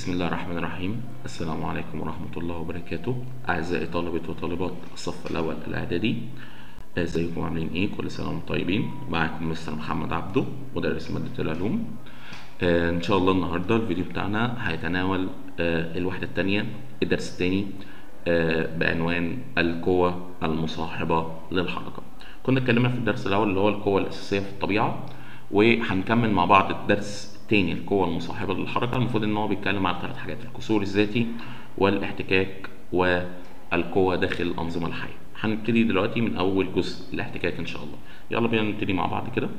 بسم الله الرحمن الرحيم. السلام عليكم ورحمة الله وبركاته. أعزائي طلبة وطالبات الصف الأول الإعدادي، ازيكم عاملين إيه؟ كل سنة وانتم طيبين. معاكم مستر محمد عبده مدرس مادة العلوم. إن شاء الله النهاردة الفيديو بتاعنا هيتناول الوحدة التانية، الدرس التاني، بعنوان القوى المصاحبة للحركة. كنا اتكلمنا في الدرس الأول اللي هو القوى الأساسية في الطبيعة، وهنكمل مع بعض الدرس التاني القوى المصاحبة للحركة. المفروض إن هو بيتكلم على 3 حاجات: الكسور الذاتي والاحتكاك والقوى داخل الأنظمة الحية. هنبتدي دلوقتي من أول جزء، الاحتكاك إن شاء الله. يلا بينا نبتدي مع بعض كده.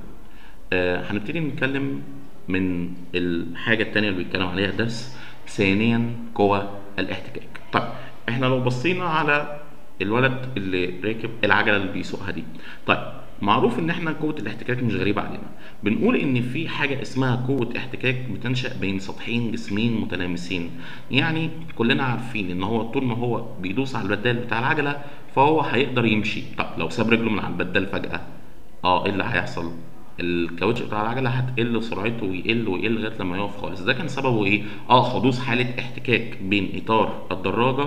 هنبتدي نتكلم من الحاجة التانية اللي بيتكلم عليها الدرس، ثانيا قوى الاحتكاك. طيب احنا لو بصينا على الولد اللي راكب العجلة اللي بيسوقها دي، طيب معروف ان احنا قوة الاحتكاك مش غريبة علينا. بنقول ان في حاجة اسمها قوة احتكاك بتنشأ بين سطحين جسمين متلامسين. يعني كلنا عارفين ان هو طول ما هو بيدوس على البدال بتاع العجلة فهو هيقدر يمشي. طب لو ساب رجله من على البدال فجأة، ايه اللي هيحصل؟ الكاوتش بتاع العجله هتقل سرعته ويقل ويقل لغايه لما يقف خالص. ده كان سببه ايه؟ حدوث حاله احتكاك بين اطار الدراجه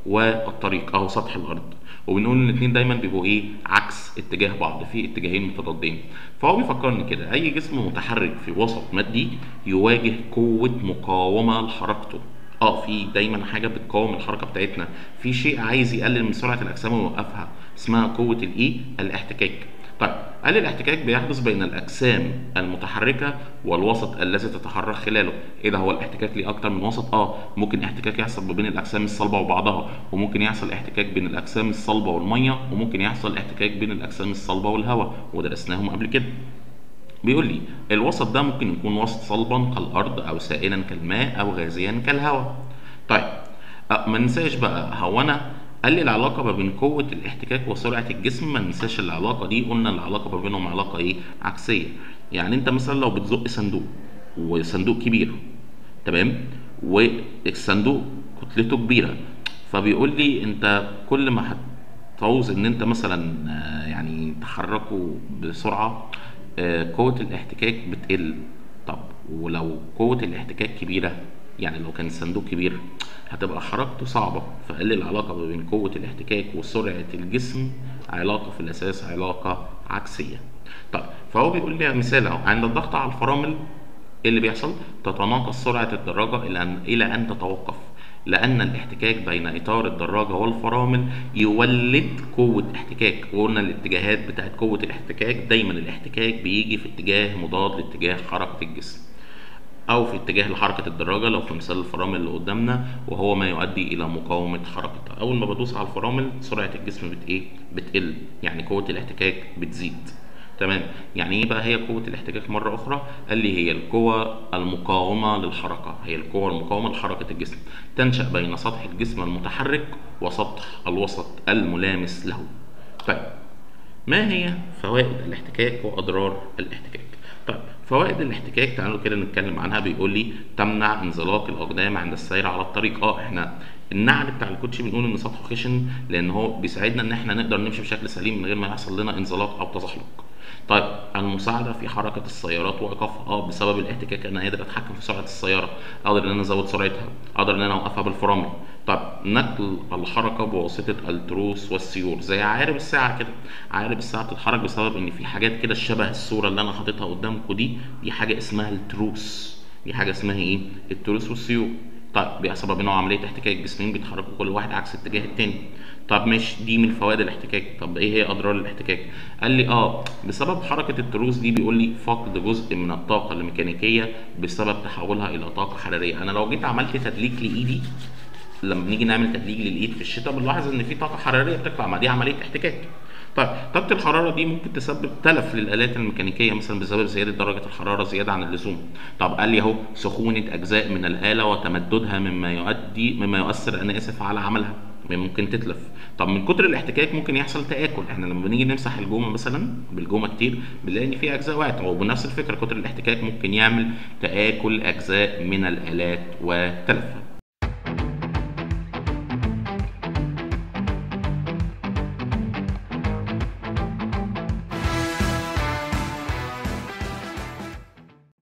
والطريق او سطح الارض. وبنقول ان الاثنين دايما بيبقوا عكس اتجاه بعض، في اتجاهين متضادين. فهو بيفكرني كده، اي جسم متحرك في وسط مادي يواجه قوه مقاومه لحركته. في دايما حاجه بتقاوم الحركه بتاعتنا، في شيء عايز يقلل من سرعه الاجسام ويوقفها، اسمها قوه الاحتكاك. طيب قال الاحتكاك بيحدث بين الاجسام المتحركه والوسط الذي تتحرك خلاله. ايه ده؟ هو الاحتكاك ليه اكتر من وسط؟ ممكن احتكاك يحصل ما بين الاجسام الصلبه وبعضها، وممكن يحصل احتكاك بين الاجسام الصلبه والميه، وممكن يحصل احتكاك بين الاجسام الصلبه والهواء، ودرسناهم قبل كده. بيقول لي الوسط ده ممكن يكون وسط صلبا كالارض، او سائلا كالماء، او غازيا كالهواء. طيب ما ننساش بقى، هو انا قال لي العلاقه ما بين قوه الاحتكاك وسرعه الجسم، ما ننساش العلاقه دي. قلنا العلاقه ما بينهم علاقه عكسيه. يعني انت مثلا لو بتزق صندوق، وصندوق كبير، تمام، والصندوق كتلته كبيره، فبيقول لي انت كل ما هتعوز ان انت مثلا يعني تحركه بسرعه، قوه الاحتكاك بتقل. طب ولو قوه الاحتكاك كبيره، يعني لو كان الصندوق كبير هتبقى حركته صعبة. فقال العلاقة ما بين قوة الاحتكاك وسرعة الجسم علاقة في الأساس علاقة عكسية. طيب فهو بيقول لي مثال اهو، عند الضغط على الفرامل ايه اللي بيحصل؟ تتناقص سرعة الدراجة إلى أن تتوقف، لأن الاحتكاك بين إطار الدراجة والفرامل يولد قوة احتكاك. وقلنا الاتجاهات بتاعت قوة الاحتكاك دايما الاحتكاك بيجي في اتجاه مضاد لاتجاه حركة الجسم، او في اتجاه لحركه الدراجه لو في مثال الفرامل اللي قدامنا، وهو ما يؤدي الى مقاومه حركتها. اول ما بدوس على الفرامل سرعه الجسم بتقل، يعني قوه الاحتكاك بتزيد. تمام. يعني ايه بقى هي قوه الاحتكاك مره اخرى؟ قال لي هي القوه المقاومه للحركه، هي القوه المقاومه لحركه الجسم، تنشا بين سطح الجسم المتحرك وسطح الوسط الملامس له. طيب ما هي فوائد الاحتكاك واضرار الاحتكاك؟ طيب فوائد الاحتكاك تعالوا كده نتكلم عنها. بيقول لي تمنع انزلاق الاقدام عند السير على الطريق. احنا النعل بتاع الكوتشي بنقول ان سطحه خشن لان هو بيساعدنا ان احنا نقدر نمشي بشكل سليم من غير ما يحصل لنا انزلاق او تزحلق. طيب المساعده في حركه السيارات وايقافها. بسبب الاحتكاك انا قادر اتحكم في سرعه السياره، اقدر ان انا ازود سرعتها، اقدر ان انا اوقفها بالفرامل. طب نقل الحركه بواسطه التروس والسيور، زي عقارب الساعه كده. عقارب الساعه بتتحرك بسبب ان في حاجات كده شبه الصوره اللي انا حاططها قدامكم دي حاجه اسمها التروس. دي حاجه اسمها التروس والسيور. طيب بيحصل ما بينهم عمليه احتكاك، جسمين بيتحركوا كل واحد عكس اتجاه التاني. طب ماشي، دي من فوائد الاحتكاك. طب ايه هي اضرار الاحتكاك؟ قال لي بسبب حركه التروس دي بيقول لي فقد جزء من الطاقه الميكانيكيه بسبب تحولها الى طاقه حراريه. انا لو جيت عملت تدليك لايدي، لما نيجي نعمل تدليك للايد في الشتاء بنلاحظ ان في طاقه حراريه بتطلع، ما دي عمليه احتكاك. طيب طاقه الحراره دي ممكن تسبب تلف للالات الميكانيكيه، مثلا بسبب زياده درجه الحراره زياده عن اللزوم. طب قال لي اهو سخونه اجزاء من الاله وتمددها مما يؤثر على عملها، ممكن تتلف. طب من كتر الاحتكاك ممكن يحصل تآكل. احنا لما بنيجي نمسح الجومه مثلا بالجومه كتير بنلاقي ان في اجزاء وقعت، وبنفس الفكره كتر الاحتكاك ممكن يعمل تآكل اجزاء من الالات وتلفها.